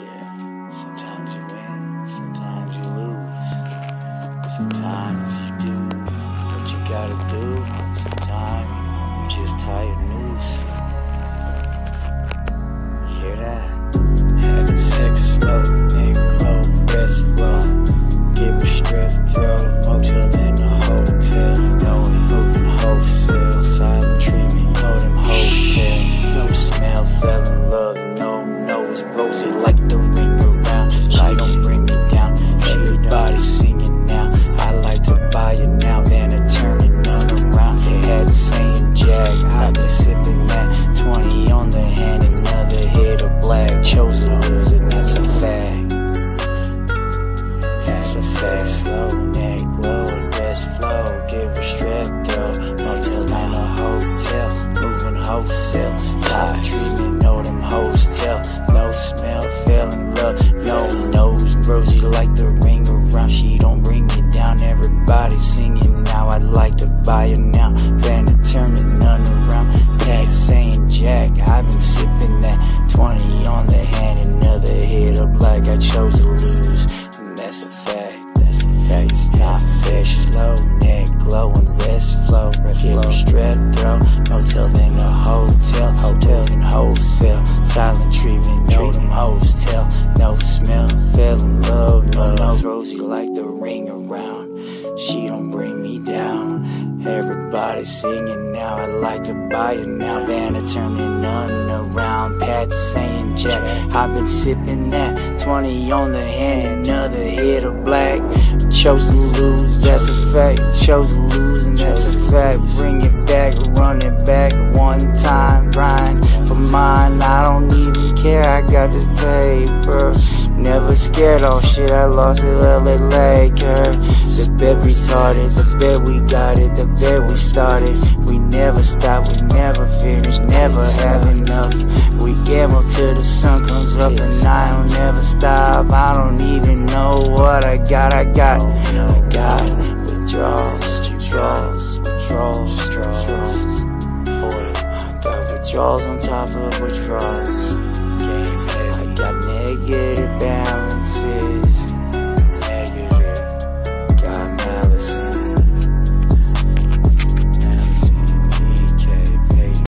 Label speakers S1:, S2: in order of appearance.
S1: Yeah, sometimes you win, sometimes you lose. Sometimes you do what you gotta do. Sometimes you just tie your noose. You hear that? Having sex slow, neck glow, rest flow. Give a strip throat, motel in a hotel. Knowing who can wholesale, silent treatment, know them hoes tell. No smell, fell in love, no nose, rosy like the ring around. She don't bring me down, everybody singing now. I like to buy it now, then I turn it on around. Had saying Jack, I've been sipping that 20 on the hand, another hit of black. Chose to lose it, that's a fact. That's a fact. Slow neck glow, rest flow, give a strep throw. Motel in a hotel, moving wholesale. Top treatment, know them hoes tell. No smell, fell in love, no nose, rosy like the ring around. She don't bring me down, everybody singing now. I'd like to buy it now, then to turn it none around. Tag saying Jack, I've been sipping that 20 on the hand, another hit of black. I chose to lose, and that's a fact. That's a fact. It's not fair. Slow neck glow and rest flow. Give a strep throw, motel in a hotel, hotel in wholesale. Silent treatment, know them hoes tell. No smell, fell in love, no nose, rosy like the ring around. She don't bring me down, everybody singing now. I like to buy it now, Vanna turning none around. Pat saying Jack, I've been sipping that 20 on the hand, another hit of black. Chose to lose, that's a fact. Chose to lose, and that's a fact. Bring it back, run it back one time. Grind for mine, I don't even care. I got this paper. Never scared, oh shit, I lost it, LA Lakers. The bet retarded, the bet we got it, the bet we started. We never stop, we never finish, never have enough. We gamble till the sun comes up and I don't never stop. I don't even know what I got withdrawals, withdrawals, withdrawals, withdrawals. I got withdrawals on top of withdrawals.